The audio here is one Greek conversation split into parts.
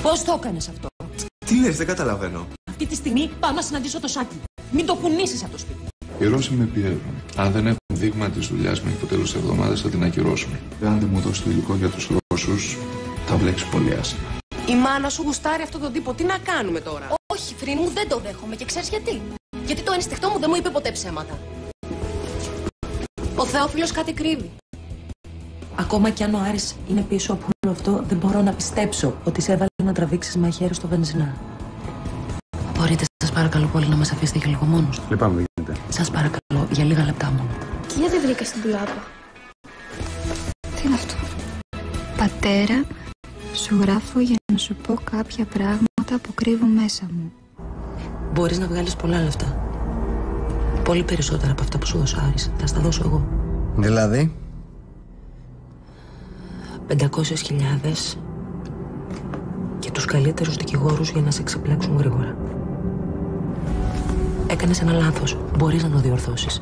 Πώς το έκανες αυτό? Τι λες, δεν καταλαβαίνω. Αυτή τη στιγμή πάω να συναντήσω το Σάκη. Μην το κουνήσεις από το σπίτι. Οι Ρώσοι με πιέζουν. Αν δεν έχουν δείγμα της δουλειάς μέχρι το τέλος της εβδομάδας θα την ακυρώσουν. Αν δεν μου δώσει το υλικό για τους Ρώσους, θα βλέξει πολύ άσχημα. Η μάνα σου γουστάρει αυτόν τον τύπο. Τι να κάνουμε τώρα? Όχι, Φρύν μου, δεν το δέχομαι και ξέρεις γιατί. Γιατί το ενστικτό μου δεν μου είπε ποτέ ψέματα. Ο Θεόφιλος κάτι κρύβει. Ακόμα κι αν ο Άρης είναι πίσω από όλο αυτό, δεν μπορώ να πιστέψω ότι σε έβαλε να τραβήξεις μαχαίρι στο βενζινά. Μπορείτε, σας παρακαλώ πολύ, να μας αφήσετε και λίγο μόνος? Λυπάμαι, δεν γίνεται. Σας παρακαλώ, για λίγα λεπτά μόνο. Και γιατί δεν βρήκα στην τουλάπα? Τι είναι αυτό? Πατέρα, σου γράφω για να σου πω κάποια πράγματα που κρύβω μέσα μου. Μπορείς να βγάλεις πολλά λεφτά. Πολύ περισσότερα από αυτά που σου δώσε ο Άρης. Θα στα δώσω εγώ. Δηλαδή? 500.000 και τους καλύτερους δικηγόρους για να σε ξεπλέξουν γρήγορα. Έκανες ένα λάθος. Μπορείς να το διορθώσεις.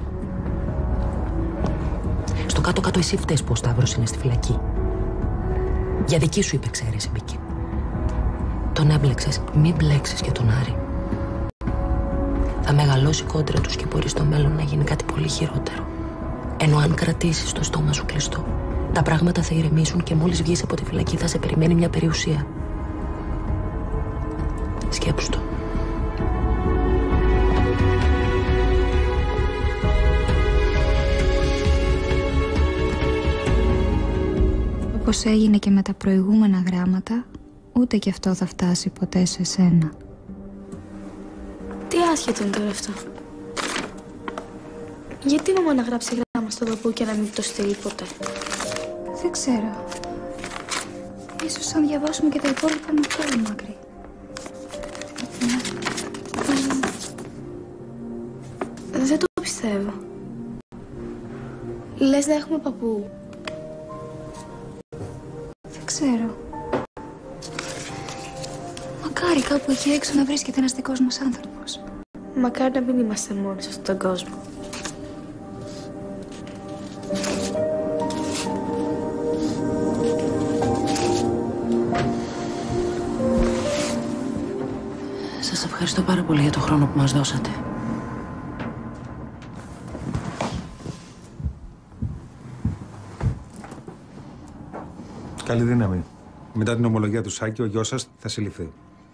Στο κάτω-κάτω εσύ φταίς που ο Σταύρος είναι στη φυλακή. Για δική σου υπεξαίρεση μπήκε. Τον έμπλεξες. Μην μπλέξεις και τον Άρη. Θα μεγαλώσει η κόντρα τους και μπορεί στο μέλλον να γίνει κάτι πολύ χειρότερο. Ενώ αν κρατήσεις το στόμα σου κλειστό, τα πράγματα θα ηρεμήσουν και μόλις βγεις από τη φυλακή θα σε περιμένει μια περιουσία. Σκέψου το. Όπως έγινε και με τα προηγούμενα γράμματα, ούτε και αυτό θα φτάσει ποτέ σε σένα. Τι άσχετο είναι τώρα αυτό? Γιατί η μαμά να γράψει γράμμα στο παππού και να μην το στείλει ποτέ? Δεν ξέρω. Ίσως αν διαβάσουμε και τα υπόλοιπα με πολύ μακρύ. Δεν το πιστεύω. Λες να έχουμε παππού? Δεν ξέρω. Μακάρι κάπου εκεί έξω να βρίσκεται ένας δικός μας άνθρωπος. Μακάρι να μην είμαστε μόνοι σε αυτόν τον κόσμο. Σας ευχαριστώ πάρα πολύ για το χρόνο που μας δώσατε. Καλή δύναμη. Μετά την ομολογία του Σάκη, ο γιος σας θα συλληφθεί.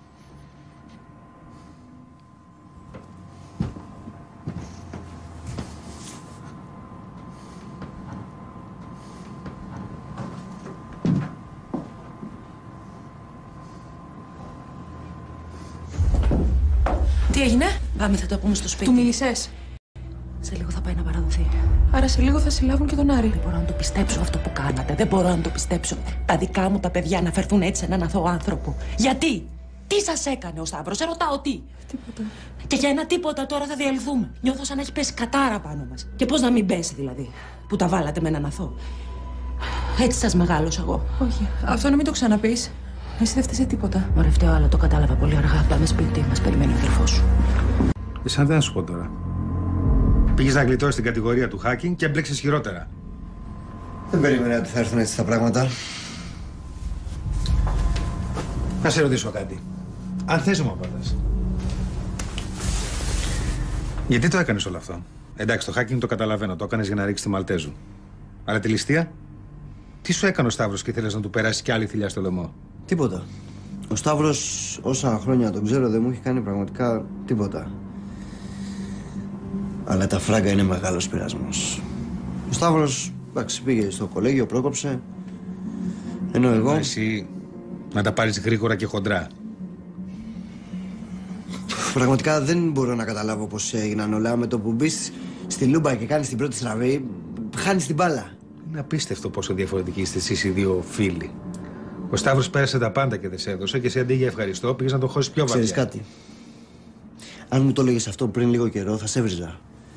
Τι έγινε? Πάμε, θα το πούμε στο σπίτι. Του μίλησες? Σε λίγο θα πάει να παραδοθεί. Άρα σε λίγο θα συλλάβουν και τον Άρη. Δεν μπορώ να το πιστέψω αυτό που κάνατε. Δεν μπορώ να το πιστέψω. Τα δικά μου τα παιδιά να φερθούν έτσι σε έναν αθώο άνθρωπο. Γιατί? Τι σας έκανε ο Σταύρος? Σε ρωτάω τι. Τίποτα. Και για ένα τίποτα τώρα θα διαλυθούμε. Νιώθω σαν να έχει πέσει κατάρα πάνω μας. Και πώς να μην πέσει δηλαδή, που τα βάλατε με έναν αθώο. Έτσι σας μεγάλωσα εγώ. Όχι. Αυτό να μην το ξαναπείς. Εσύ δεν φταίς σε τίποτα. Μωρέ, φταίω, αλλά το κατάλαβα πολύ αργά. Πάμε σπίτι, μας περιμένει ο αδερφός σου. Εσάν δεν θα σου πω τώρα. Πήγες να γλιτώσεις την κατηγορία του hacking και έμπλεξες χειρότερα. Δεν περίμενα ότι θα έρθουν έτσι τα πράγματα. Να σε ρωτήσω κάτι. Αν θες να μου απαντάς. Γιατί το έκανες όλο αυτό? Εντάξει, το hacking το καταλαβαίνω. Το έκανες για να ρίξεις τη Μαλτέζου. Αλλά τη ληστεία? Τι σου έκανε ο Σταύρος και ήθελες να του περάσει κι άλλη θηλιά στο λαιμό? Τίποτα. Ο Σταύρος, όσα χρόνια τον ξέρω, δεν μου έχει κάνει πραγματικά τίποτα. Αλλά τα φράγκα είναι μεγάλος πειρασμός. Ο Σταύρος, εντάξει, πήγε στο κολέγιο, πρόκοψε. Ενώ εγώ... Εσύ να τα πάρεις γρήγορα και χοντρά. Πραγματικά δεν μπορώ να καταλάβω πώς έγιναν όλα. Με το που μπεις στη Λούμπα και κάνεις την πρώτη στραβή, χάνεις την μπάλα. Είναι απίστευτο πόσο διαφορετικοί είστε εσείς οι δύο φίλοι. Ο Σταύρος πέρασε τα πάντα και δεν σε έδωσε και εσύ αντί για ευχαριστώ πήγες να τον χώσεις πιο βαριά. Ξέρεις κάτι? Αν μου το έλεγες αυτό πριν λίγο καιρό, θα σε έβριζα.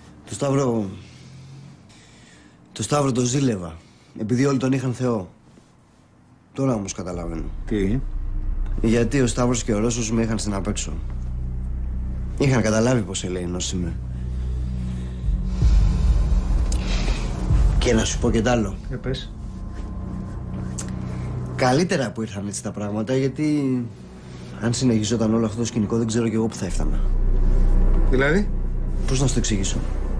Το Σταύρο το ζήλευα, επειδή όλοι τον είχαν Θεό. Τώρα όμως καταλαβαίνω. Τι? Γιατί ο Σταύρος και ο Ρώσος με είχαν στην απέξω. Είχαν καταλάβει πως ελεηνός είμαι. Και να σου πω και τ' άλλο. Πες. Καλύτερα που ήρθαν έτσι τα πράγματα, γιατί Αν συνεχιζόταν όλο αυτό το σκηνικό, δεν ξέρω κι εγώ που θα έφτανα. Δηλαδή? Πώς να σου το εξηγήσω.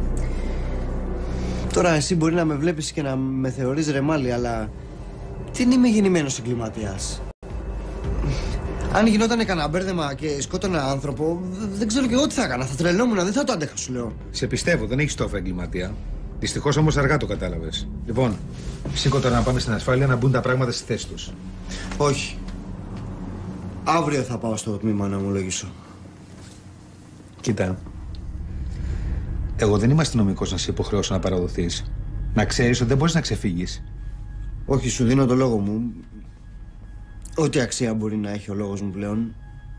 Τώρα εσύ μπορεί να με βλέπεις και να με θεωρείς ρεμάλι, αλλά δεν είμαι γεννημένος εγκληματίας. Αν γινόταν κανένα μπέρδεμα και σκότωνα άνθρωπο, δεν ξέρω κι εγώ τι θα έκανα. Θα τρελόμουν, δεν θα το άντεχα, σου λέω. Σε πιστεύω, δεν έχεις τόφα εγκληματία. Δυστυχώς όμως αργά το κατάλαβες. Λοιπόν, σήκω τώρα να πάμε στην ασφάλεια να μπουν τα πράγματα στη θέση τους. Όχι. Αύριο θα πάω στο τμήμα να ομολογήσω. Κοίτα. Εγώ δεν είμαι αστυνομικός να σε υποχρεώσω να παραδοθείς. Να ξέρεις ότι δεν μπορείς να ξεφύγεις. Όχι, σου δίνω το λόγο μου. Ό,τι αξία μπορεί να έχει ο λόγος μου πλέον.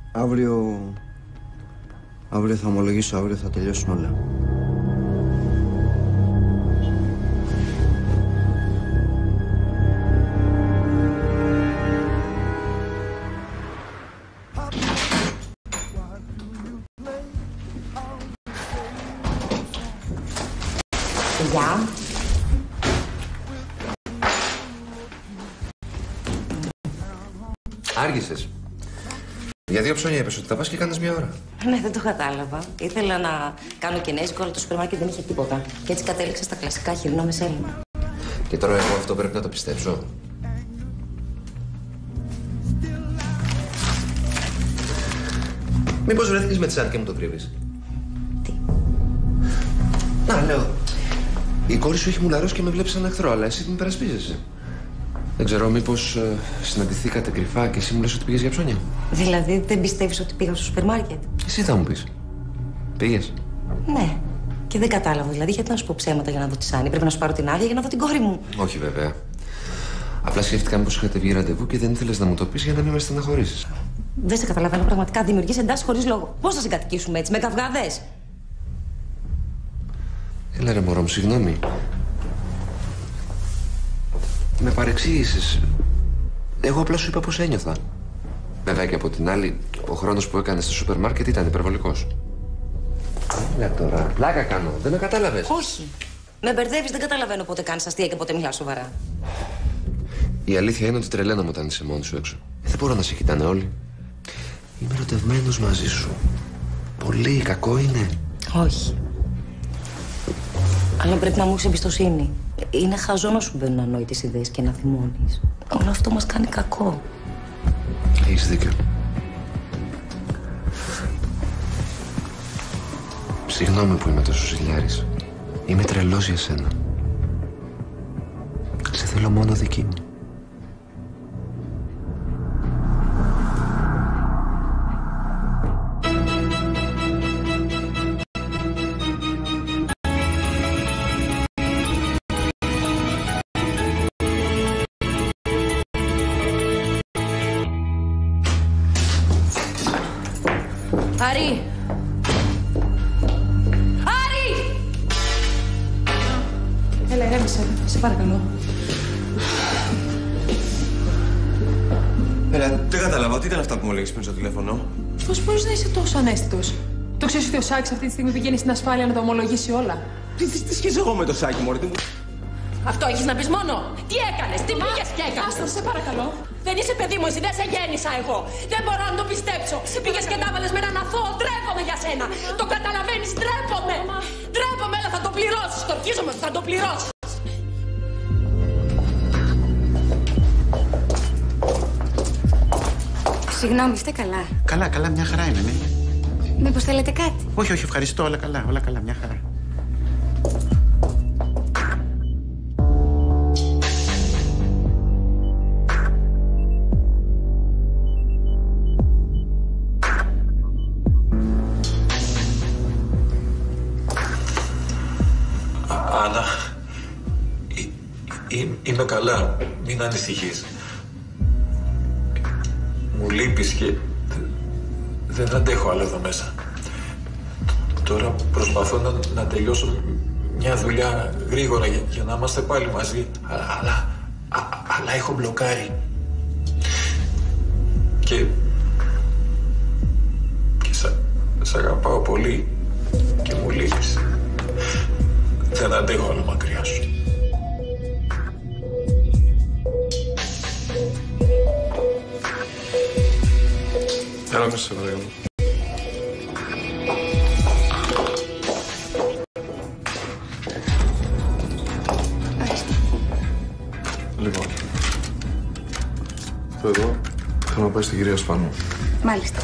Αύριο θα ομολογήσω, αύριο θα τελειώσουν όλα. Γεια. Άργησες. Για 2 ψώνια είπες ότι θα πας και κάνεις 1 ώρα. Ναι, δεν το κατάλαβα. Ήθελα να κάνω κινέζικο, αλλά το σούπερ μάρκετ δεν είχε τίποτα. Και έτσι κατέληξα στα κλασικά χοιρινό με σέλινα. Και τώρα εγώ αυτό πρέπει να το πιστέψω. Μήπως βρέθηκες με τη Σάρ και μου το κρύβεις? Τι? Να, λέω. Η κόρη σου έχει μουλαρώσει και με βλέπει σαν εχθρό, αλλά εσύ την υπερασπίζεσαι. Δεν ξέρω, μήπως συναντηθήκατε κρυφά και εσύ μου λες ότι πήγες για ψώνια. Δηλαδή, δεν πιστεύεις ότι πήγα στο σούπερ μάρκετ? Εσύ θα μου πεις. Πήγες? Ναι. Και δεν κατάλαβα. Δηλαδή, γιατί να σου πω ψέματα για να δω τη Σάνη? Πρέπει να σου πάρω την άδεια για να δω την κόρη μου. Όχι, βέβαια. Απλά σκέφτηκα μήπως είχατε βγει ραντεβού και δεν ήθελες να μου το πεις για να μην με στεναχωρήσεις. Δεν σε καταλαβαίνω πραγματικά. Δημιουργείς εντάσεις χωρίς λόγο. Πώς θα συγκατοικήσουμε έτσι, με καυγάδες? Έλα ρε μωρό μου, συγγνώμη. Με παρεξήγησες. Εγώ απλά σου είπα πώς ένιωθα. Βέβαια και από την άλλη, ο χρόνος που έκανες στο σούπερ μάρκετ ήταν υπερβολικός. Έλα τώρα, πλάκα κάνω. Δεν με κατάλαβες. Όχι. Με μπερδεύεις, δεν καταλαβαίνω πότε κάνεις αστεία και πότε μιλάς σοβαρά. Η αλήθεια είναι ότι τρελαίνομαι όταν είσαι μόνη σου έξω. Δεν μπορώ να σε κοιτάνε όλοι. Είμαι ερωτευμένος μαζί σου. Πολύ κακό είναι. Όχι. Αλλά πρέπει να μου έχεις εμπιστοσύνη. Είναι χαζό να σου μπαίνουν ανόητες ιδέες και να θυμώνεις. Όλο αυτό μας κάνει κακό. Έχεις δίκιο. Συγγνώμη που είμαι τόσο ζηλιάρης. Είμαι τρελός για σένα. Σε θέλω μόνο δική μου. Άρη! Άρη! Έλα, ηρέμησε. Σε παρακαλώ. Έλα, δεν κατάλαβα. Τι ήταν αυτά που μου έλεγες πριν στο τηλέφωνο? Πώς μπορείς να είσαι τόσο ανέστητος? Το ξέρεις ότι ο Σάκης αυτή τη στιγμή πηγαίνει στην ασφάλεια να τα ομολογήσει όλα? Τι σχέση εγώ με το Σάκη, μωρέ? Αυτό έχεις να πεις μόνο? Τι έκανες, τι πήγες και έκανες? Άστα, σε παρακαλώ. Δεν είσαι παιδί μου, εσύ δεν σε γέννησα εγώ. Δεν μπορώ να το πιστέψω. Πήγες και τα έβαλες με έναν αθώο. Ντρέπομαι για σένα. Το καταλαβαίνεις, ντρέπομαι. Ντρέπομαι, αλλά θα το πληρώσεις. Το αρχίζομαι, θα το πληρώσεις. Συγγνώμη, είστε καλά? Καλά, καλά, μια χαρά είναι, ναι. Μήπως θέλετε κάτι? Όχι, όχι, ευχαριστώ, όλα καλά, μια χαρά. Άννα, είμαι καλά, μην ανησυχείς. Μου λείπεις και δεν αντέχω άλλο εδώ μέσα. Τώρα προσπαθώ να τελειώσω μια δουλειά γρήγορα για να είμαστε πάλι μαζί, αλλά έχω μπλοκάρει. Και σ' αγαπάω πολύ και μου λείπεις. Δεν αντέχω άλλο μακριά σου. Πάμε σε παρακαλώ. Λοιπόν, αυτό εδώ θέλω να πάει στην κυρία Σπανού. Μάλιστα.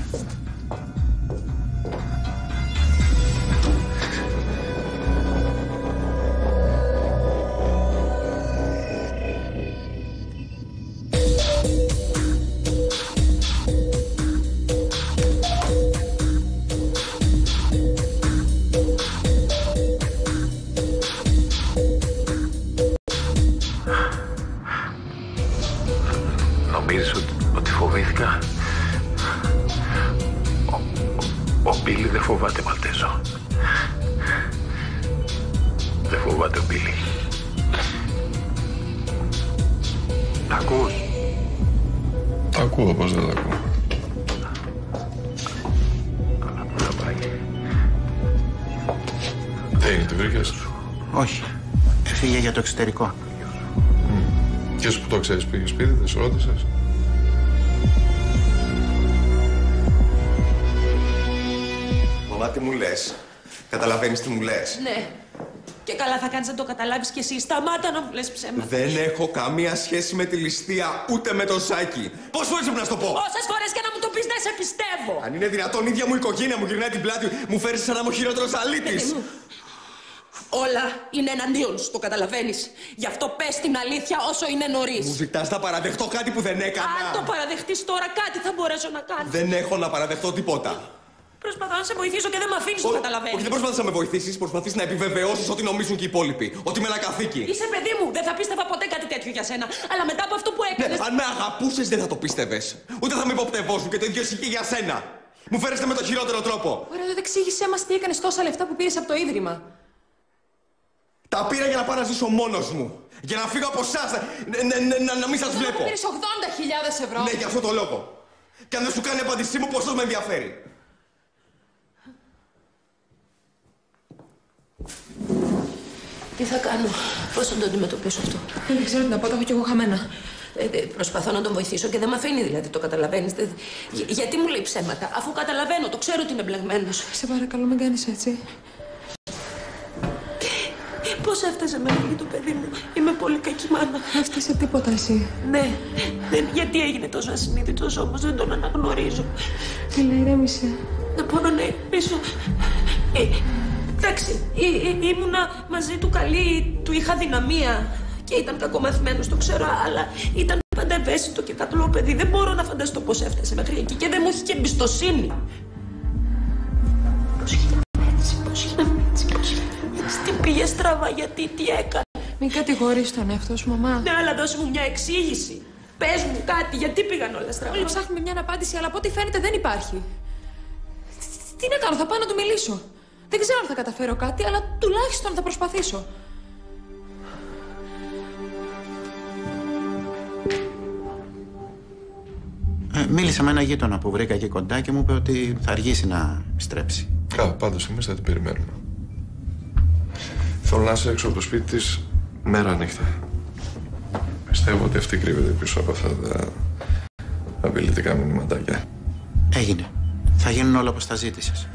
Νομίζεις ότι φοβήθηκα? Ο Μπίλι δεν φοβάται Μαλτέζο. Δεν φοβάται ο Μπίλι. Τα ακούς? Τα ακούω, πώς δεν τα ακούω. Καλά, πού θα πάει? Τι έγινε, τη βρήκες? Όχι. Έφυγε για το εξωτερικό. Και εσύ που το ξέρεις, πήγες σπίτι, δεν σου ρώτησες? Μαμά, τι μου λες? Καταλαβαίνεις τι μου λες? Ναι. Και καλά θα κάνεις να το καταλάβεις κι εσύ. Σταμάτα να μου λες ψέματα. Δεν έχω καμία σχέση με τη ληστεία, ούτε με τον Σάκη. Πόσες φορές πρέπει να σου το πω? Όσες φορές και να μου το πεις, δεν σε πιστεύω. Αν είναι δυνατόν, η ίδια μου οικογένεια μου γυρνάει την πλάτη, μου φέρεις σαν να είμαι ο χειρότερος αλήτης. Όλα είναι εναντίον σου, το καταλαβαίνεις. Γι' αυτό πες την αλήθεια όσο είναι νωρίς. Μου ζητάς να παραδεχτώ κάτι που δεν έκανα. Αν το παραδεχτείς τώρα, κάτι θα μπορέσω να κάνω. Δεν έχω να παραδεχτώ τίποτα. Προσπαθώ να σε βοηθήσω και δεν με αφήνεις, το καταλαβαίνεις. Όχι, δεν προσπαθείς να με βοηθήσεις. Προσπαθείς να επιβεβαιώσεις ό,τι νομίζουν και οι υπόλοιποι. Ότι είμαι ένα καθήκη. Είσαι παιδί μου, δεν θα πίστευα ποτέ κάτι τέτοιο για σένα. Αλλά μετά από αυτό που έκανες. Ναι, αν με αγαπούσες, δεν θα το πίστευες. Ούτε θα με υποπτευόσουν και το ίδιο ισχύει για σένα. Μου φέρεστε με το χειρότερο τρόπο. Ωραία, δεν εξήγησέ μας τι έκανες τόσα λεφτά που πήρες από το ίδρυμα. Τα πήρα για να πάω να ζήσω μόνος μου. Για να φύγω από εσάς, να μην σας βλέπω. Πήρες 80.000 ευρώ. Ναι, για αυτό το λόγο. Και αν δεν σου κάνει η απάντησή μου, πόσο με ενδιαφέρει. Τι θα κάνω, πώς θα το αντιμετωπίσω αυτό? Δεν ξέρω τι να πω, τα έχω κι εγώ χαμένα. Προσπαθώ να τον βοηθήσω και δεν με αφήνει, δηλαδή, το καταλαβαίνεις. Γιατί μου λέει ψέματα, αφού καταλαβαίνω, το ξέρω ότι είναι μπλεγμένος. Σε παρακαλώ, μην κάνεις έτσι. Πώς έφτασε μέχρι το παιδί μου? Είμαι πολύ κακή μάνα. Δεν έφτασε τίποτα εσύ. Ναι, γιατί έγινε τόσο ασυνείδητος όμως, δεν τον αναγνωρίζω. Φίλε, ηρέμησε. Δεν μπορώ να ηρεμήσω. Εντάξει, ήμουνα μαζί του καλή, του είχα δυναμία και ήταν κακομαθημένος, το ξέρω, αλλά ήταν πάντα ευαίσθητο και κατλό παιδί. Δεν μπορώ να φανταστώ πώς έφτασε μέχρι εκεί και δεν μου έχει και εμπιστοσύνη. Πώς γίναμε έτσι. Τι πήγε στραβά, γιατί, τι έκανε? Μην κατηγορείς τον εαυτό σου, μαμά. Ναι, αλλά δώσε μου μια εξήγηση. Πες μου κάτι, γιατί πήγαν όλα στραβά? Όλοι ψάχνουμε μια απάντηση, αλλά από ό,τι φαίνεται δεν υπάρχει. Τι να κάνω, θα πάω να του μιλήσω. Δεν ξέρω αν θα καταφέρω κάτι, αλλά τουλάχιστον θα προσπαθήσω. Μίλησα με ένα γείτονα που βρήκα εκεί κοντά και μου είπε ότι θα αργήσει να στρέψει. Πάντως εμείς θα την περιμένουμε. Θέλω να είσαι έξω από το σπίτι της μέρα νύχτα. Πιστεύω ότι αυτή κρύβεται πίσω από αυτά τα απειλητικά μηνυματάκια. Έγινε. Θα γίνουν όλα όπως τα ζήτησες.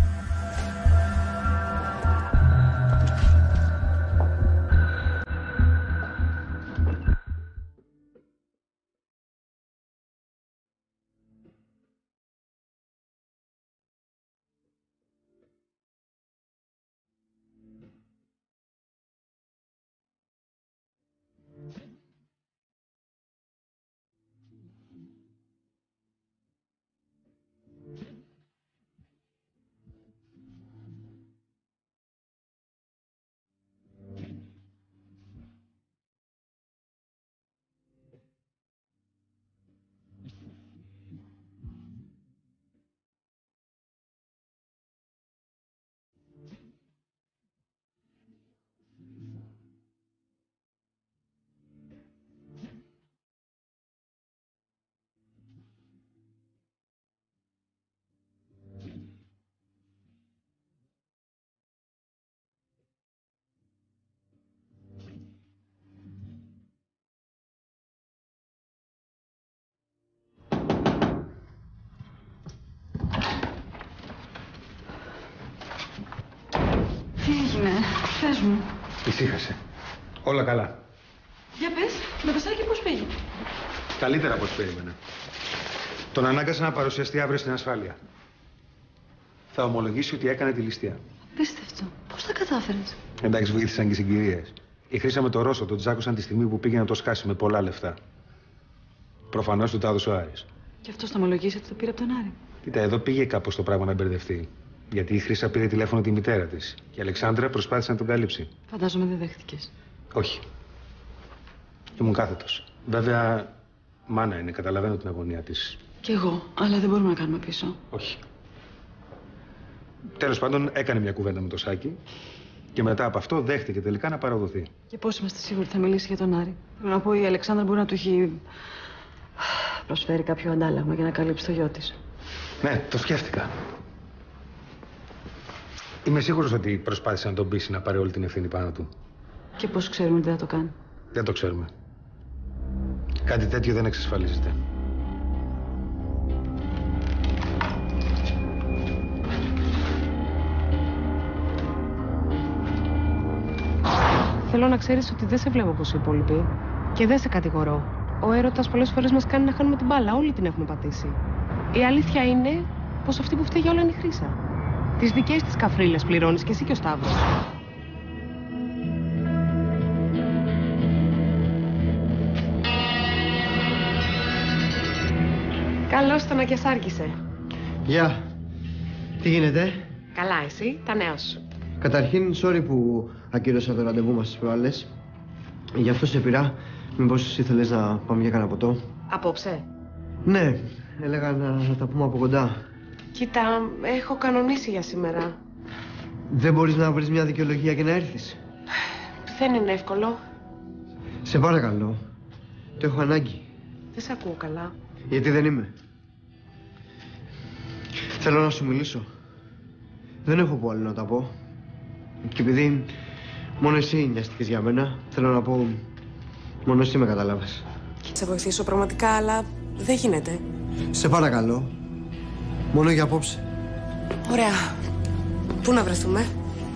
Τι έγινε, πες μου. Ησύχασε. Όλα καλά. Για πες, με το Σάκη πώς πήγε? Καλύτερα από ό,τι περίμενα. Τον ανάγκασα να παρουσιαστεί αύριο στην ασφάλεια. Θα ομολογήσει ότι έκανε τη ληστεία. Πίστευτο. Πώς τα κατάφερες? Εντάξει, βοήθησαν και οι συγκυρίες. Η Χρύσα με το Ρώσο τον τζάκωσαν τη στιγμή που πήγε να το σκάσει με πολλά λεφτά. Προφανώς του τα έδωσε ο Άρης. Και αυτό θα ομολογήσει ότι το πήρε από τον Άρη. Κοίτα, εδώ πήγε κάπως το πράγμα να μπερδευτεί. Γιατί η Χρύσα πήρε τηλέφωνο τη μητέρα της. Και η Αλεξάνδρα προσπάθησε να τον καλύψει. Φαντάζομαι δεν δέχτηκες. Όχι. Ήμουν κάθετος. Βέβαια, μάνα είναι, καταλαβαίνω την αγωνία της. Κι εγώ, αλλά δεν μπορούμε να κάνουμε πίσω. Όχι. Τέλος πάντων, έκανε μια κουβέντα με το Σάκη και μετά από αυτό δέχτηκε τελικά να παραδοθεί. Και πώς είμαστε σίγουροι ότι θα μιλήσει για τον Άρη? Θέλω να πω, η Αλεξάνδρα μπορεί να του έχει προσφέρει κάποιο αντάλλαγμα για να καλύψει το γιο της. Ναι, το σκέφτηκα. Είμαι σίγουρος ότι προσπάθησε να τον πείσει να πάρει όλη την ευθύνη πάνω του. Και πώς ξέρουμε ότι δεν θα το κάνει? Δεν το ξέρουμε. Κάτι τέτοιο δεν εξασφαλίζεται. Θέλω να ξέρεις ότι δεν σε βλέπω όπως οι υπόλοιποι. Και δεν σε κατηγορώ. Ο έρωτας πολλές φορές μας κάνει να χάνουμε την μπάλα. Όλοι την έχουμε πατήσει. Η αλήθεια είναι πως αυτή που φταίει για όλα είναι η Χρύσα. Τις δικές της καφρίλες πληρώνεις και εσύ και ο Σταύρος. Καλώς το να και σ' άρκησε. Γεια. Τι γίνεται? Καλά, εσύ, τα νέα σου. Καταρχήν, sorry που ακύρωσα το ραντεβού μας τις προάλλες. Γι' αυτό σε πειρά. Μήπως ήθελες να πάμε για κανένα ποτό? Απόψε? Ναι, έλεγα να τα πούμε από κοντά. Κοίτα, έχω κανονίσει για σήμερα. Δεν μπορείς να βρεις μια δικαιολογία και να έρθεις? Δεν είναι εύκολο. Σε παρακαλώ. Το έχω ανάγκη. Δεν σε ακούω καλά. Γιατί δεν είμαι. Θέλω να σου μιλήσω. Δεν έχω που άλλο να τα πω. Και επειδή μόνο εσύ νοιάστηκες για μένα, θέλω να πω μόνο εσύ με κατάλαβες. Και σε βοηθήσω πραγματικά, αλλά δεν γίνεται. Σε παρακαλώ. Μόνο για απόψε. Ωραία. Πού να βρεθούμε?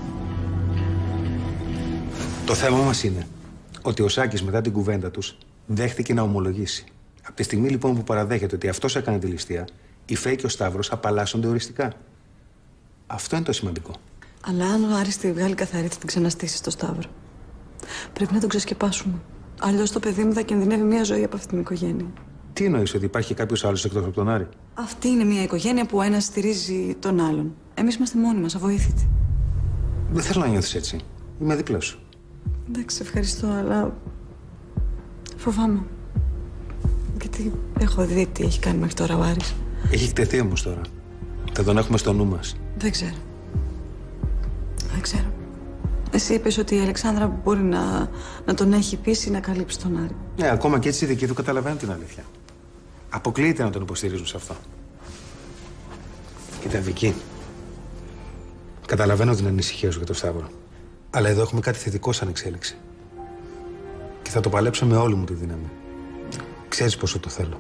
Το θέμα μας είναι ότι ο Σάκης μετά την κουβέντα τους δέχτηκε να ομολογήσει. Από τη στιγμή λοιπόν που παραδέχεται ότι αυτός έκανε τη ληστεία, η Φέη και ο Σταύρος απαλλάσσονται οριστικά. Αυτό είναι το σημαντικό. Αλλά αν ο Άρης τη βγάλει καθαρή, θα την ξαναστήσει στο Σταύρο. Πρέπει να τον ξεσκεπάσουμε. Αλλιώς το παιδί μου θα κινδυνεύει μια ζωή από αυτή την οικογένεια. Τι εννοείς, ότι υπάρχει κάποιος άλλος εκτός από τον Άρη? Αυτή είναι μια οικογένεια που ο ένας στηρίζει τον άλλον. Εμείς είμαστε μόνοι μας, αβοήθητοι. Δεν θέλω να νιώθεις έτσι. Είμαι δίπλα σου. Εντάξει, ευχαριστώ, αλλά φοβάμαι. Γιατί έχω δει τι έχει κάνει μέχρι τώρα ο Άρης. Έχει εκτεθεί όμως τώρα. Θα τον έχουμε στο νου μας. Δεν ξέρω. Δεν ξέρω. Εσύ είπες ότι η Αλεξάνδρα μπορεί να τον έχει πείσει να καλύψει τον Άρη. Ναι, ακόμα και έτσι οι δικοί του καταλαβαίνουν την αλήθεια. Αποκλείεται να τον υποστηρίζουν σε αυτό. Κοίτα, Βική. Καταλαβαίνω την ανησυχία σου για τον Σταύρο. Αλλά εδώ έχουμε κάτι θετικό σαν εξέλιξη. Και θα το παλέψω με όλη μου τη δύναμη. Ξέρεις πόσο το θέλω.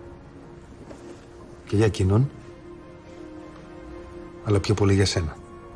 Και για εκείνον, αλλά πιο πολύ για σένα.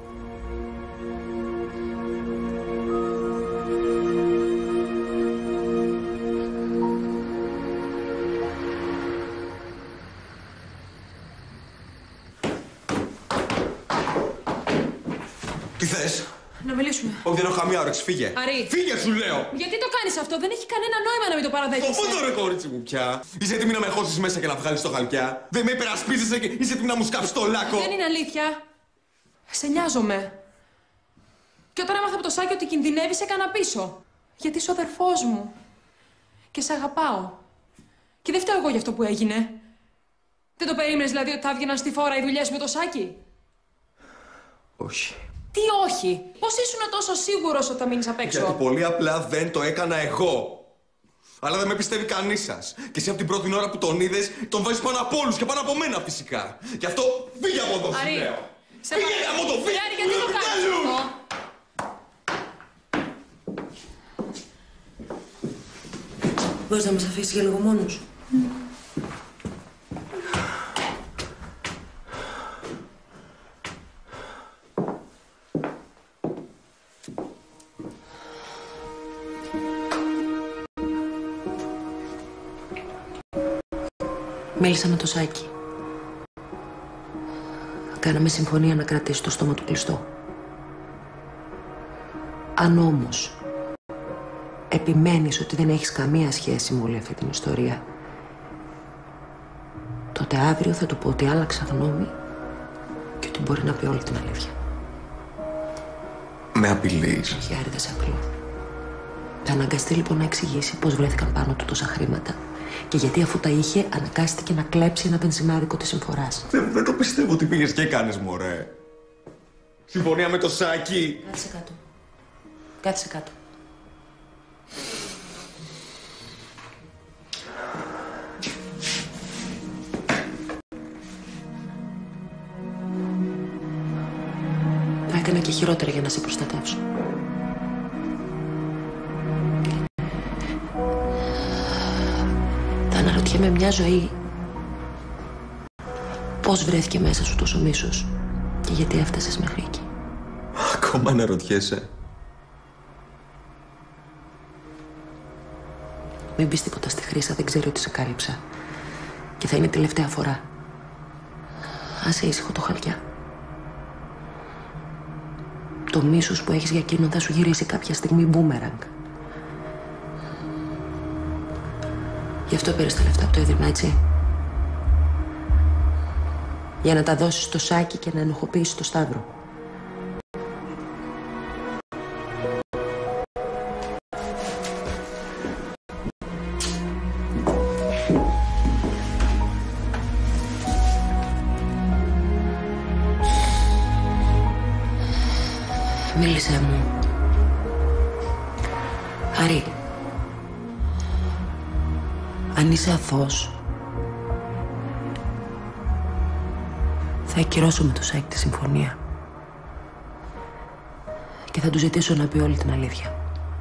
Τι θες? Να μιλήσουμε. Όχι, δεν έχω καμία όρεξη. Φύγε. Αρή. Φύγε, σου λέω. Γιατί το κάνεις αυτό? Δεν έχει κανένα νόημα να μην το παραδέχεσαι. Πού το ρε, κορίτσι μου πια. Είσαι έτοιμη να με χώσεις μέσα και να βγάλεις το χαλκιά? Δεν με υπερασπίζεσαι και είσαι έτοιμη να μου σκάψεις το λάκκο? Δεν είναι αλήθεια. Σε νοιάζομαι. Και όταν έμαθα από το Σάκη ότι κινδυνεύει, σε έκανα πίσω. Γιατί είσαι ο αδερφός μου. Και σε αγαπάω. Και δεν φταίω εγώ για αυτό που έγινε. Δεν το περίμενες δηλαδή ότι θα έβγαιναν στη φόρα οι δουλειές με το Σάκη? Όχι. Τι όχι? Πώς ήσουν τόσο σίγουρος ότι θα μείνεις απ' έξω? Γιατί πολύ απλά δεν το έκανα εγώ. Αλλά δεν με πιστεύει κανείς σας. Και εσύ από την πρώτη ώρα που τον είδες, τον βάζεις πάνω από όλους και πάνω από μένα φυσικά. Γι' αυτό φύγε από εδώ, σου λέω. Φύγε από εδώ, φύγε! Άρη, γιατί το κάνεις αυτό? Μπορείς να μας αφήσεις για λίγο μόνος? Μίλησα με το Σάκη. Κάναμε συμφωνία να κρατήσει το στόμα του κλειστό. Αν όμως επιμένεις ότι δεν έχεις καμία σχέση με όλη αυτή την ιστορία, τότε αύριο θα του πω ότι άλλαξα γνώμη και ότι μπορεί να πει όλη την αλήθεια. Με απειλείς? Όχι, Άρη, δεν σε απειλώ. Θα αναγκαστεί λοιπόν να εξηγήσει πώς βρέθηκαν πάνω του τόσα χρήματα και γιατί αφού τα είχε αναγκάστηκε να κλέψει ένα βενζινάδικο της συμφοράς. Δεν το πιστεύω ότι πήγες και έκανες, μωρέ. Συμφωνία με το Σάκη. Κάθισε κάτω. Κάθισε κάτω. Θα έκανα και χειρότερα για να σε προστατεύσω. Θα αναρωτιέμαι μια ζωή πώς βρέθηκε μέσα σου τόσο μίσος και γιατί έφτασες μέχρι εκεί. Ακόμα αναρωτιέσαι? Μην πεις τίποτα στη Χρύσα, δεν ξέρει ότι σε κάλυψα. Και θα είναι η τελευταία φορά. Άσε ήσυχο το χαλκιά. Το μίσος που έχεις για εκείνον θα σου γυρίσει κάποια στιγμή μπούμεραγκ. Γι' αυτό πήρες τα λεφτά από το Ίδρυμα, έτσι. Για να τα δώσεις στο Σάκη και να ενοχοποιήσεις το Σταύρο. Μίλησέ μου. Άρη, αν είσαι αθώος, θα ακυρώσω με το Σάκη τη συμφωνία και θα του ζητήσω να πει όλη την αλήθεια.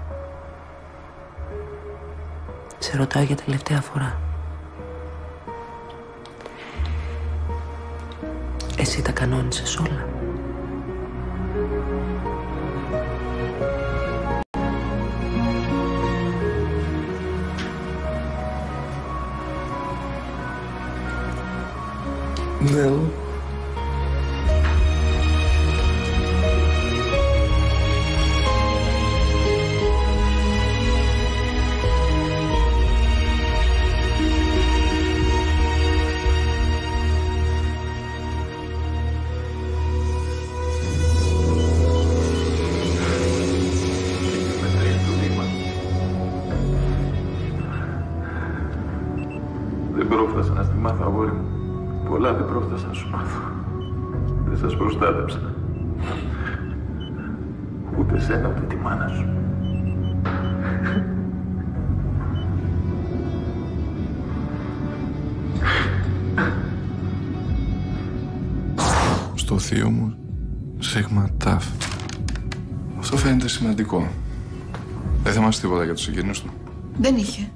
Σε ρωτάω για τελευταία φορά. Εσύ τα κανόνισες όλα? Ναι. Δεν πρόφτασα να στη μάθω, αγόρι μου. Πολλά δεν πρόφτασα να σου μάθω. Δεν σας προστάτεψα. Ούτε σένα, ούτε τη μάνα σου. Στο θείο μου, Σίγμα Ταφ. Αυτό φαίνεται σημαντικό. Δεν θυμάσαι τίποτα για τους συγγενείς του? Δεν είχε.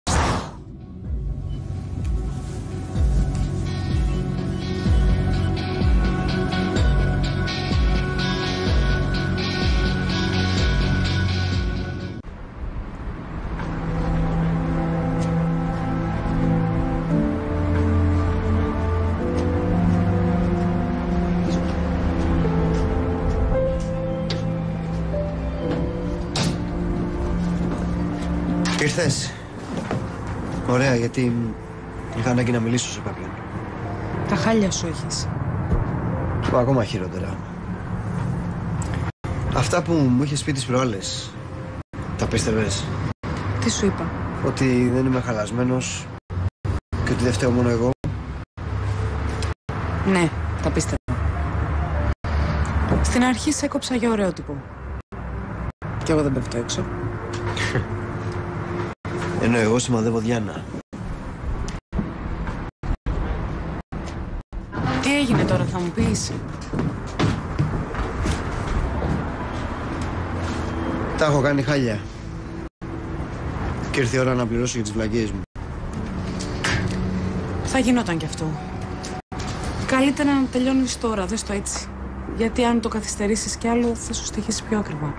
Ήρθες. Ωραία, γιατί είχα ανάγκη να μιλήσω σε κάποιον. Τα χάλια σου έχεις. Ακόμα χειρότερα. Αυτά που μου είχες πει τις προάλλες, τα πίστευες? Τι σου είπα? Ότι δεν είμαι χαλασμένος και ότι δεν φταίω μόνο εγώ. Ναι, τα πίστευα. Στην αρχή σε έκοψα για ωραίο τύπο. Κι εγώ δεν πέφτω έξω. Ενώ εγώ σημαδεύω Διάννα. Τι έγινε τώρα, θα μου πεις? Τα έχω κάνει χάλια. Και ήρθε η ώρα να πληρώσω για τις βλακίες μου. Θα γινόταν κι αυτό. Καλύτερα να τελειώνεις τώρα, δες το έτσι. Γιατί αν το καθυστερήσεις κι άλλο, θα σου στοιχήσει πιο ακριβά.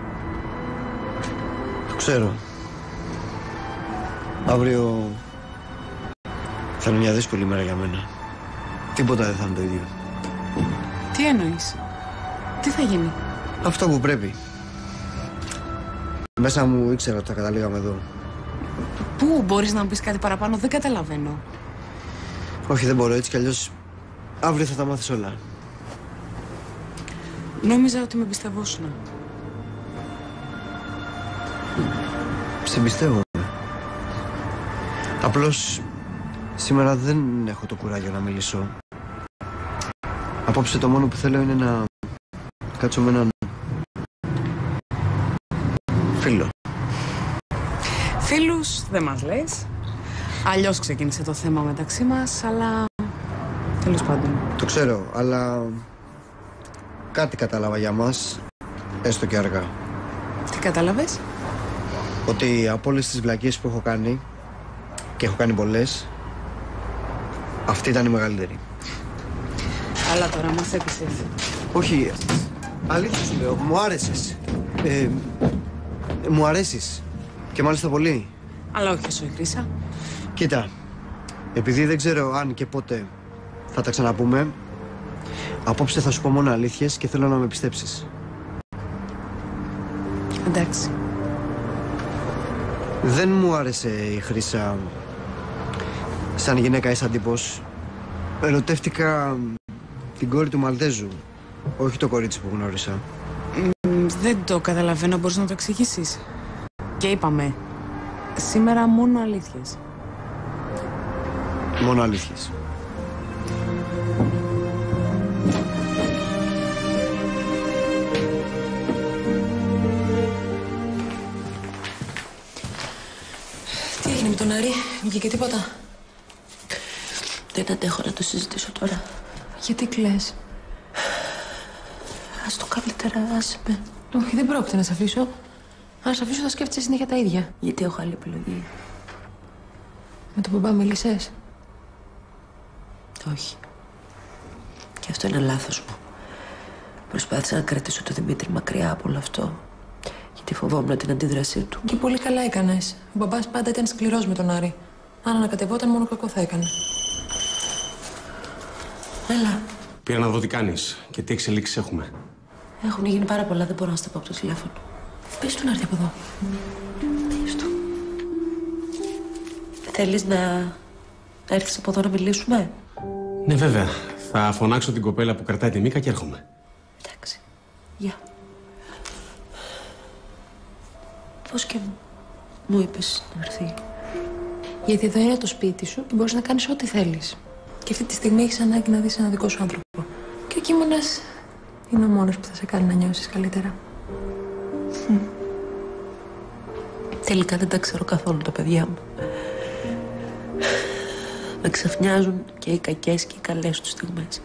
Το ξέρω. Αύριο Θα είναι μια δύσκολη μέρα για μένα. Τίποτα δεν θα είναι το ίδιο. Τι εννοείς? Τι θα γίνει? Αυτό που πρέπει. Μέσα μου ήξερα ότι θα καταλήγαμε εδώ. Πού μπορείς να μου πεις κάτι παραπάνω? Δεν καταλαβαίνω. Όχι, δεν μπορώ. Έτσι κι αλλιώς αύριο θα τα μάθεις όλα. Νόμιζα ότι με πιστευόσουνα. Σε πιστεύω. Απλώς σήμερα δεν έχω το κουράγιο να μιλήσω. Απόψε το μόνο που θέλω είναι να κάτσω με έναν φίλο. Φίλους δεν μας λες. Αλλιώς ξεκίνησε το θέμα μεταξύ μας, αλλά τέλος πάντων. Το ξέρω, αλλά κάτι κατάλαβα για μας, έστω και αργά. Τι κατάλαβες? Ότι από όλες τις βλακίες που έχω κάνει, και έχω κάνει πολλές, αυτή ήταν η μεγαλύτερη. Αλλά τώρα μας έπεισες. Όχι, αλήθεια σου λέω, μου άρεσες. Μου αρέσεις. Και μάλιστα πολύ. Αλλά όχι όσο η Χρύσα. Κοίτα, επειδή δεν ξέρω αν και πότε θα τα ξαναπούμε, απόψε θα σου πω μόνο αλήθειες και θέλω να με πιστέψεις. Εντάξει. Δεν μου άρεσε η Χρύσα σαν γυναίκα ή σαν τύπος. Ερωτεύτηκα την κόρη του Μαλτέζου, όχι το κορίτσι που γνώρισα. Δεν το καταλαβαίνω, μπορείς να το εξηγήσεις? Και είπαμε, σήμερα μόνο αλήθειες. Μόνο αλήθειες. Τι έγινε με τον Άρη, βγήκε τίποτα? Δεν αντέχω να το συζητήσω τώρα. Γιατί κλαις? Ας το καλύτερα, άσε με. Όχι, δεν πρόκειται να σε αφήσω. Αν σε αφήσω θα σκέφτεσαι συνέχεια τα ίδια. Γιατί έχω άλλη επιλογή? Με τον μπαμπά μίλησες? Όχι. Και αυτό είναι λάθος μου. Προσπάθησα να κρατήσω το Δημήτρη μακριά από όλο αυτό. Γιατί φοβόμουν την αντίδρασή του. Και πολύ καλά έκανες. Ο μπαμπάς πάντα ήταν σκληρός με τον Άρη. Αν ανακατευόταν, μόνο κακό θα έκανε. Έλα. Πήρα να δω τι κάνεις και τι εξελίξεις έχουμε. Έχουν γίνει πάρα πολλά, δεν μπορώ να στα πω από το τηλέφωνο. Πες του να έρθει από εδώ. Πες του. Θέλεις να έρθεις από εδώ να μιλήσουμε? Ναι, βέβαια. Θα φωνάξω την κοπέλα που κρατάει τη Μίκα και έρχομαι. Εντάξει. Γεια. Πώς και μου είπες να έρθει? Γιατί εδώ είναι το σπίτι σου και μπορείς να κάνεις ό,τι θέλεις. Και αυτή τη στιγμή έχεις ανάγκη να δεις έναν δικό σου άνθρωπο. Και ο Κίμωνας είναι ο μόνος που θα σε κάνει να νιώσεις καλύτερα. Τελικά δεν τα ξέρω καθόλου τα παιδιά μου. Με ξαφνιάζουν και οι κακές και οι καλές τους στιγμές.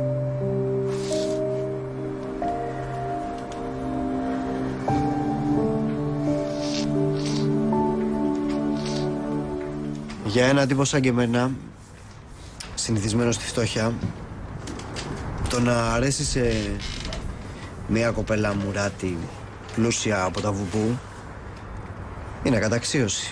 Για έναν τύπο σαν και εμένα, συνηθισμένο στη φτώχεια, το να αρέσει σε μια κοπέλα μουράτη, πλούσια από τα βουμπού, είναι καταξίωση.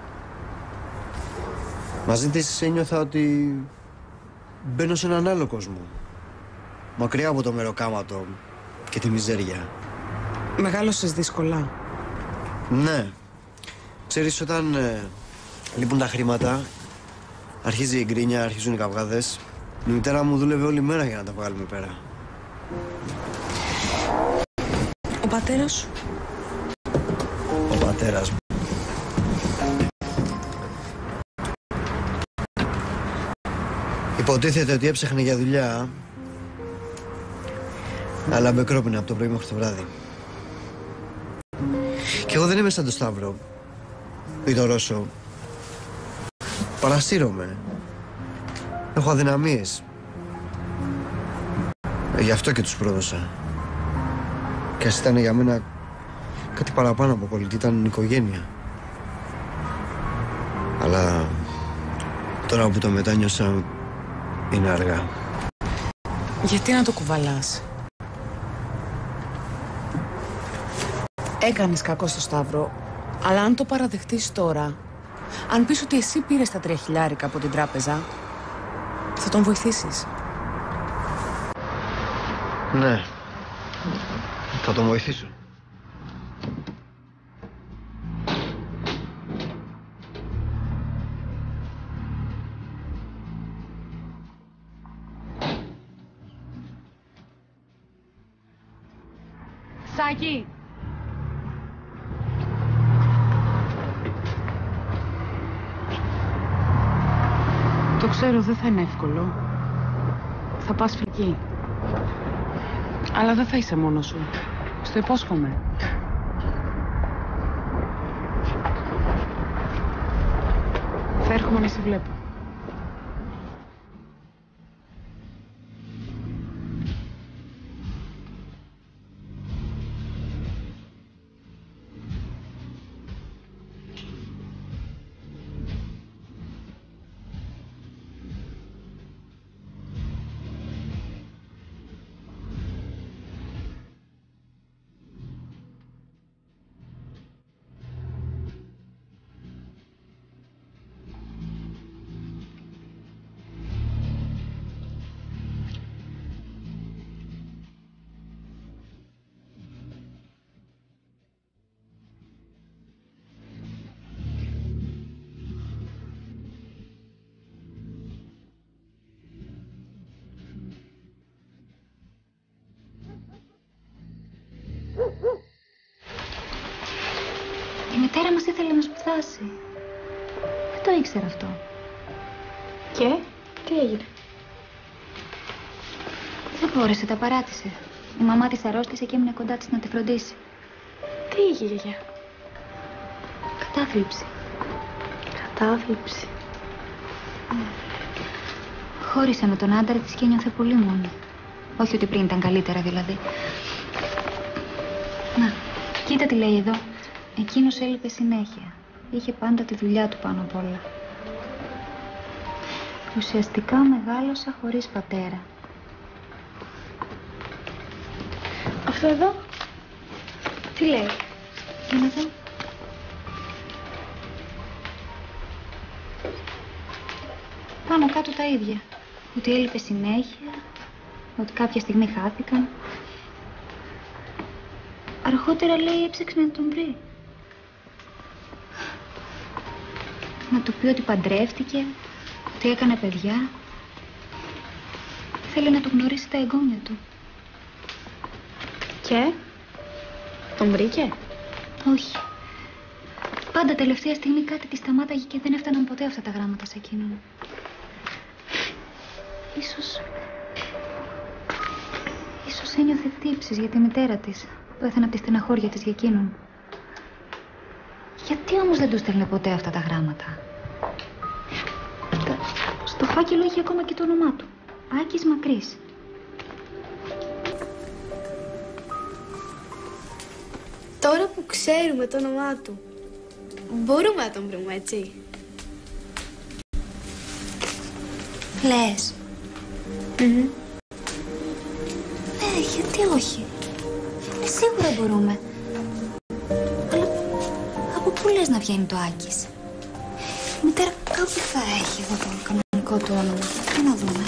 Μαζί της ένιωθα ότι μπαίνω σε έναν άλλο κόσμο, μακριά από το μεροκάματο και τη μιζέρια. Μεγάλωσες δύσκολα. Ναι. Ξέρεις, όταν λείπουν τα χρήματα, αρχίζει η γκρίνια, αρχίζουν οι καυγάδες. Η μητέρα μου δούλευε όλη μέρα για να τα βγάλουμε πέρα. Ο πατέρας σου? Ο πατέρας μου. Υποτίθεται ότι έψαχνε για δουλειά, αλλά μπεκρόπινε από το πρωί μέχρι το βράδυ. Κι εγώ δεν είμαι σαν το Σταύρο ή το Ρώσο. Παρασύρωμαι. Έχω αδυναμίες. Γι' αυτό και τους πρόδωσα. Και ας ήταν για μένα κάτι παραπάνω από κολλητή, ήταν οικογένεια. Αλλά τώρα που το μετάνιωσα είναι αργά. Γιατί να το κουβαλάς? Έκανες κακό στο Σταύρο, αλλά αν το παραδεχτείς τώρα, αν πεις ότι εσύ πήρες τα 3.000 από την τράπεζα, Θα τον βοηθήσεις? Ναι. Θα τον βοηθήσω. Σάκη! Το ξέρω, δεν θα είναι εύκολο. Θα πας φυγή. Αλλά δεν θα είσαι μόνος σου. Στο υπόσχομαι. Θα έρχομαι να σε βλέπω. Η μητέρα μας ήθελε να σπουδάσει. Δεν το ήξερα αυτό. Και, τι έγινε? Δεν μπόρεσε, τα παράτησε. Η μαμά της αρρώστησε και έμεινε κοντά της να τη φροντίσει. Τι είχε, γιαγιά? Κατάθλιψη. Κατάθλιψη. Χώρισε με τον άντρα της και ένιωθε πολύ μόνη. Όχι ότι πριν ήταν καλύτερα δηλαδή. Να, κοίτα τι λέει εδώ. Εκείνος έλειπε συνέχεια. Είχε πάντα τη δουλειά του πάνω απ' όλα. Ουσιαστικά μεγάλωσα χωρίς πατέρα. Αυτό εδώ, τι λέει? Είναι εδώ. Πάνω κάτω τα ίδια. Ότι έλειπε συνέχεια, ότι κάποια στιγμή χάθηκαν. Αργότερα λέει έψαξε να τον βρει. Να του πει ότι παντρεύτηκε, ότι έκανε παιδιά. Θέλει να του γνωρίσει τα εγγόνια του. Και, τον βρήκε? Όχι. Πάντα τελευταία στιγμή κάτι τη σταμάταγε και δεν έφταναν ποτέ αυτά τα γράμματα σε εκείνον. Ίσως ένιωθε τύψεις για τη μητέρα της, που έθανε από τη στεναχώρια της για εκείνον. Γιατί όμως δεν του στέλνε ποτέ αυτά τα γράμματα? Στο φάκελο είχε ακόμα και το όνομά του. Άκης Μακρύς. Τώρα που ξέρουμε το όνομά του, μπορούμε να τον βρούμε, έτσι? Λες? Ναι, γιατί όχι? Σίγουρα μπορούμε. Αλλά από πού λες να βγαίνει το Άκης? Η μητέρα κάπου θα έχει εδώ το κανονικό του όνομα. Για να δούμε.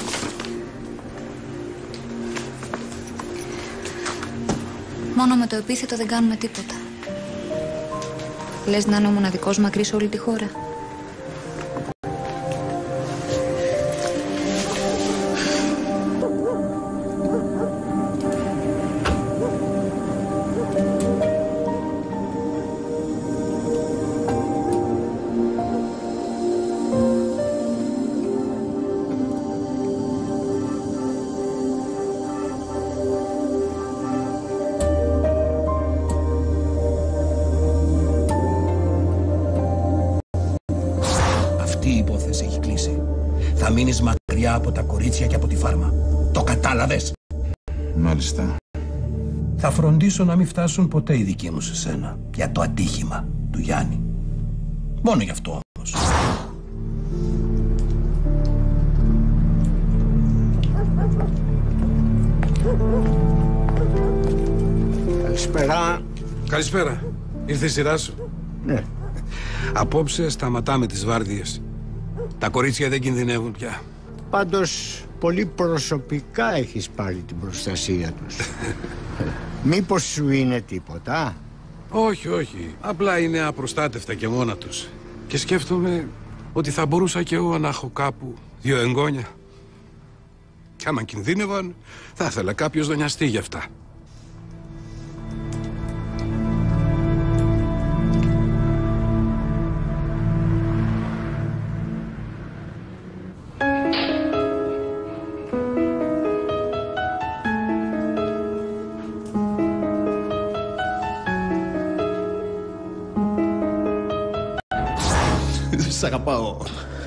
Μόνο με το επίθετο δεν κάνουμε τίποτα. Λες να είναι ο μοναδικός Μακρύς σε όλη τη χώρα? Θα μείνεις μακριά από τα κορίτσια και από τη φάρμα. Το κατάλαβες? Μάλιστα. Θα φροντίσω να μην φτάσουν ποτέ οι δικοί μου σε σένα. Για το ατύχημα του Γιάννη. Μόνο γι' αυτό όμως. Καλησπέρα. Καλησπέρα. Ήρθε η σειρά σου? Ναι. Απόψε σταματάμε τις βάρδιες. Τα κορίτσια δεν κινδυνεύουν πια. Πάντως, πολύ προσωπικά έχεις πάρει την προστασία τους. Μήπως σου είναι τίποτα? Όχι, όχι. Απλά είναι απροστάτευτα και μόνα τους. Και σκέφτομαι ότι θα μπορούσα και εγώ να έχω κάπου 2 εγγόνια. Κι άμα κινδύνευαν, θα ήθελα κάποιος να νοιαστεί γι' αυτά. Σ' αγαπάω.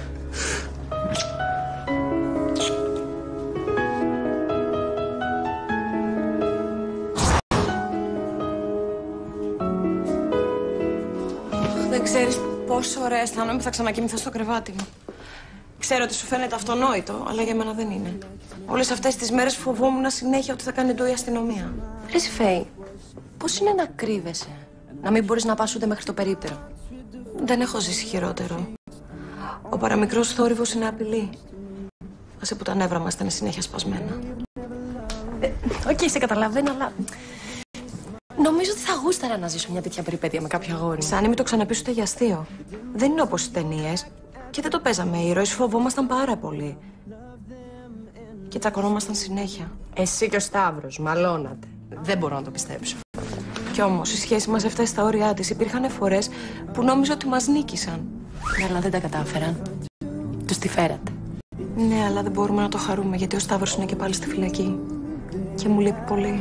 Δεν ξέρεις πόσο ωραία αισθάνομαι που θα ξανακοιμηθώ στο κρεβάτι μου. Ξέρω ότι σου φαίνεται αυτονόητο, αλλά για μένα δεν είναι. Όλες αυτές τις μέρες φοβόμουν συνέχεια ότι θα κάνει ντου η αστυνομία. Ρε Φέη, πώς είναι να κρύβεσαι, να μην μπορείς να πας ούτε μέχρι το περίπτερο? Δεν έχω ζήσει χειρότερο. Ο παραμικρός θόρυβος είναι απειλή. Άσε που τα νεύρα μας ήταν συνέχεια σπασμένα. Οκ, σε καταλαβαίνω, αλλά νομίζω ότι θα γούσταρα να ζήσω μια τέτοια περιπέτεια με κάποιο αγόρι. Σαν μην το ξαναπείς ούτε για αστείο. Δεν είναι όπως στις ταινίες. Και δεν το παίζαμε ήρωες, φοβόμασταν πάρα πολύ. Και τσακωνόμασταν συνέχεια. Εσύ και ο Σταύρος, μαλώνατε. Δεν μπορώ να το πιστέψω. Κι όμως η σχέση μας έφτασε στα όρια της. Υπήρχαν φορές που νόμιζα ότι μας νίκησαν. Αλλά δεν τα κατάφεραν. Τους τη φέρατε. Ναι, αλλά δεν μπορούμε να το χαρούμε, γιατί ο Σταύρος είναι και πάλι στη φυλακή. Και μου λείπει πολύ.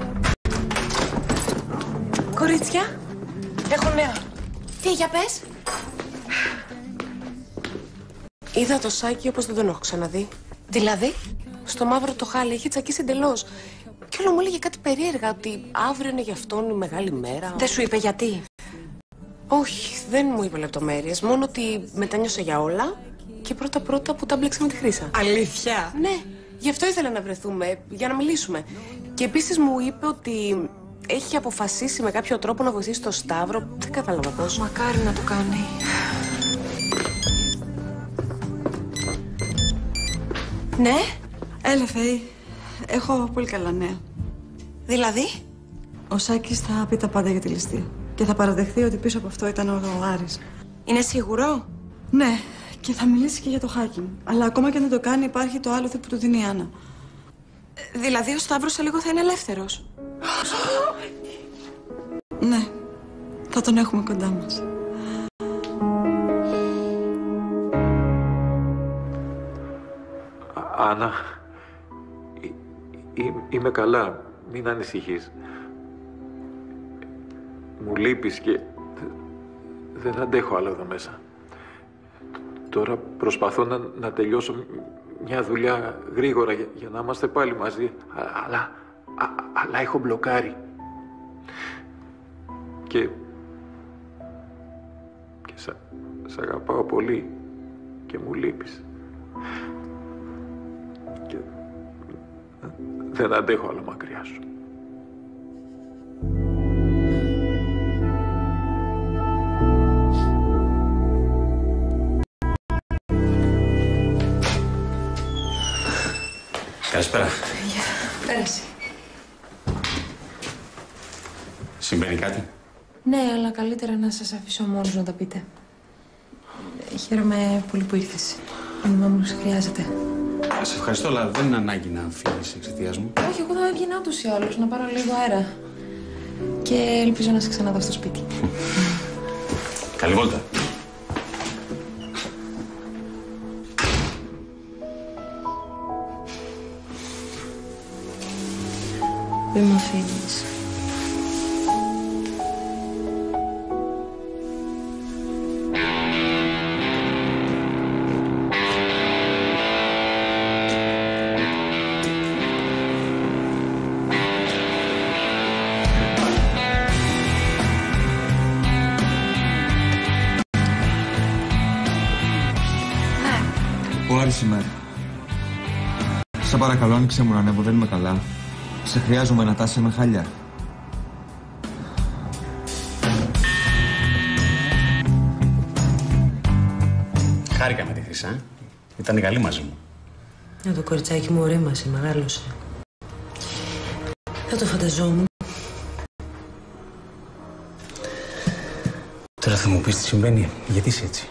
Κορίτσια, έχω νέα. Τι, για πες. Είδα το Σάκη όπως δεν τον έχω ξαναδεί. Δηλαδή? Στο μαύρο το χάλι, έχει τσακίσει εντελώς. Κι όλο μου έλεγε κάτι περίεργα, ότι αύριο είναι για αυτόν η μεγάλη μέρα. Δεν σου είπε γιατί? Όχι, δεν μου είπε λεπτομέρειες. Μόνο ότι μετάνιωσε για όλα και πρώτα-πρώτα που τα μπλέξα με τη Χρύσα. Αλήθεια? Ναι, γι' αυτό ήθελα να βρεθούμε, για να μιλήσουμε. Και επίσης μου είπε ότι έχει αποφασίσει με κάποιο τρόπο να βοηθήσει τον Σταύρο. Δεν κατάλαβα πώς. Μακάρι να το κάνει. Ναι. Έλα, Φέη. Έχω πολύ καλά νέα. Δηλαδή? Ο Σάκης θα πει τα πάντα για τη ληστεία. Και θα παραδεχθεί ότι πίσω από αυτό ήταν ο Άρης. Είναι σίγουρο? Ναι, και θα μιλήσει και για το hacking. Αλλά ακόμα και αν δεν το κάνει, υπάρχει το άλλο που του δίνει η Άννα. Δηλαδή ο Σταύρος σε λίγο θα είναι ελεύθερος. Ναι, θα τον έχουμε κοντά μας. Άννα, είμαι καλά. Μην ανησυχείς. Μου λείπεις και δεν αντέχω άλλο εδώ μέσα. Τώρα προσπαθώ να τελειώσω μια δουλειά γρήγορα για να είμαστε πάλι μαζί. Αλλά έχω μπλοκάρει. Και σ' αγαπάω πολύ και μου λείπεις. Και δεν αντέχω άλλο μακριά σου. Καλησπέρα. Πέρασε. Συμβαίνει κάτι? Ναι, αλλά καλύτερα να σας αφήσω μόνος να τα πείτε. Χαίρομαι πολύ που ήρθες. Η μαμά μου σε χρειάζεται. Σε ευχαριστώ, αλλά δεν είναι ανάγκη να φύγεις εξαιτίας μου. Όχι, εγώ θα έβγαινα ούτως ή άλλως, να πάρω λίγο αέρα. Και ελπίζω να σε ξαναδώ στο σπίτι. Καλή βόλτα. Δεν με αφήνεις. Ο Άρης είμαι. Σε παρακαλώ, άνοιξε μου να ανέβω, δεν είμαι καλά. Σε χρειάζομαι να τάσαι με χάλια. Χάρηκα με τη Χρυσά. Ήταν καλή μαζί μου. Το κοριτσάκι μου ορίμασε, μεγάλωσε. Δεν το φανταζόμουν. Τώρα θα μου πεις τι συμβαίνει. Γιατί είσαι έτσι?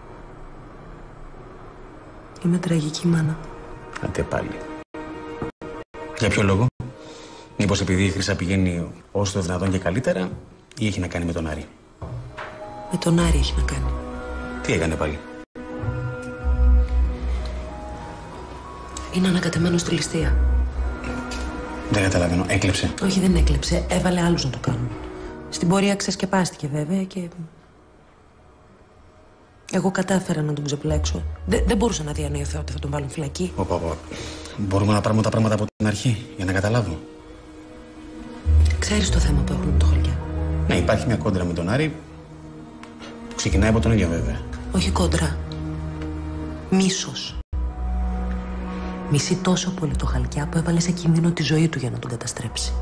Είμαι τραγική μάνα. Άντε πάλι. Για ποιο λόγο? Μήπως επειδή η Χρύσα πηγαίνει όσο το δυνατόν και καλύτερα ή έχει να κάνει με τον Άρη? Με τον Άρη έχει να κάνει. Τι έκανε πάλι? Είναι ανακατεμένο στη ληστεία. Δεν καταλαβαίνω. Έκλεψε? Όχι, δεν έκλεψε. Έβαλε άλλους να το κάνουν. Στην πορεία ξεσκεπάστηκε βέβαια και... Εγώ κατάφερα να τον ξεπλέξω. Δεν μπορούσα να διανοηθώ ότι θα τον βάλουν φυλακή. Μπορούμε να πάρουμε τα πράγματα από την αρχή για να καταλάβω. Ξέρεις το θέμα που έχουν με το χωριό. Ναι, υπάρχει μια κόντρα με τον Άρη που ξεκινάει από τον ίδιο βέβαια. Όχι κόντρα. Μίσος. Μισεί τόσο πολύ το Χαλκιά που έβαλε σε κίνδυνο τη ζωή του για να τον καταστρέψει.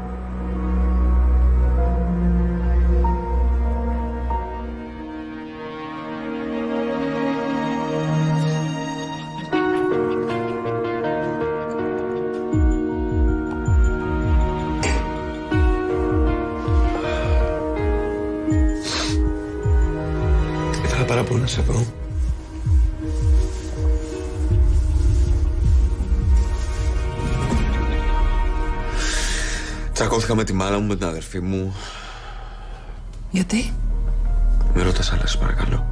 Ήθελα πάρα πολύ να σε δω. Τσακώθηκα με τη μάνα μου, με την αδερφή μου. Γιατί? Με ρωτάς άλλα, σε παρακαλώ.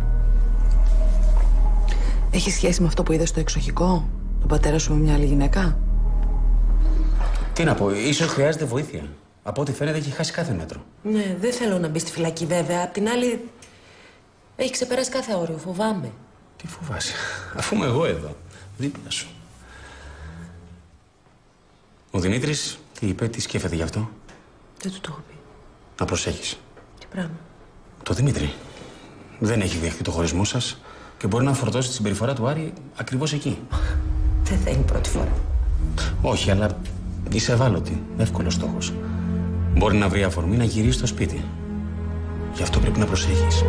Έχει σχέση με αυτό που είδες στο εξοχικό? Τον πατέρα σου με μια άλλη γυναίκα? Τι να πω, ίσως χρειάζεται βοήθεια. Από ό,τι φαίνεται έχει χάσει κάθε μέτρο. Ναι, δεν θέλω να μπει στη φυλακή βέβαια. Απ' την άλλη, έχει ξεπεράσει κάθε όριο. Φοβάμαι. Τι φοβάσαι, αφού είμαι εγώ εδώ, δίπλα σου. Ο Δημήτρης τι είπε, τι σκέφτεται γι' αυτό? Δεν του το έχω πει. Να προσέχεις. Τι πράγμα? Το Δημήτρη δεν έχει δεχτεί το χωρισμό σας και μπορεί να φορτώσει τη συμπεριφορά του Άρη ακριβώς εκεί. Δεν θα είναι η πρώτη φορά. Όχι, αλλά είσαι ευάλωτη. Εύκολος στόχος. Μπορεί να βρει αφορμή να γυρίσει στο σπίτι. Γι' αυτό πρέπει να προσέχεις.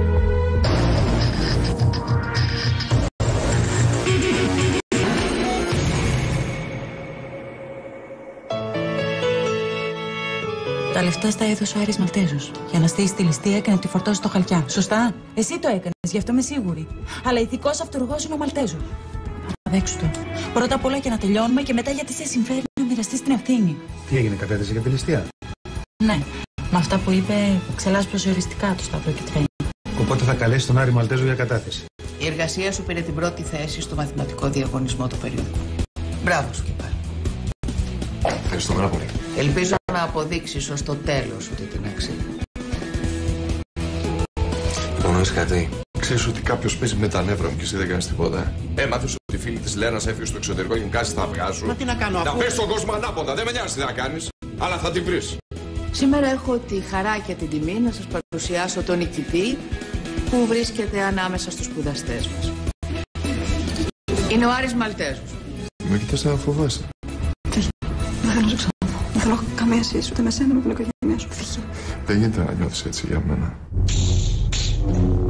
Τα λεφτά στα έδωσε ο Άρης Μαλτέζος για να στήσει τη ληστεία και να τη φορτώσει στο Χαλκιά. Σωστά. Εσύ το έκανες, γι' αυτό είμαι σίγουρη. Αλλά ηθικός αυτούργος είναι ο Μαλτέζος. Παραδέξου το. Πρώτα απ' όλα και να τελειώνουμε και μετά γιατί σε συμφέρει να μοιραστείς την ευθύνη. Τι έγινε, κατέθεσε για τη ληστεία? Ναι. Με αυτά που είπε, ξελάσπωσε οριστικά το Σταύρο και Τρένη. Οπότε θα καλέσει τον Άρη Μαλτέζο για κατάθεση. Η εργασία σου πήρε την πρώτη θέση στο μαθηματικό διαγωνισμό του περιοδικού. Μπράβο σου και πάλι. Ευχαριστώ πάρα πολύ. Ελπίζω να αποδείξεις ως το τέλος ότι την αξίζει. Υπονοείς κάτι? Ξέρεις ότι κάποιος παίζει με τα νεύρα μου και εσύ δεν κάνεις τίποτα? Έμαθες ότι η φίλη της Λένας έφυγε στο εξωτερικό και κάσει τα αυγά σου? Μα τι να κάνω, να αφού... πες στον κόσμο ανάποδα, δεν με νοιάζει τι να κάνεις, αλλά θα την βρεις. Σήμερα έχω τη χαρά και την τιμή να σας παρουσιάσω τον νικητή που βρίσκεται ανάμεσα στους σπουδαστές μας. Είναι ο Άρης Μαλτέζος. Με κοιτάς να φοβάσαι. Δεν θέλω να σε ξαναδώ. Δεν θέλω καμία σχέση ούτε με σένα, με την οικογένειά σου. Φύγε. Δεν γίνεται να νιώθεις έτσι για μένα.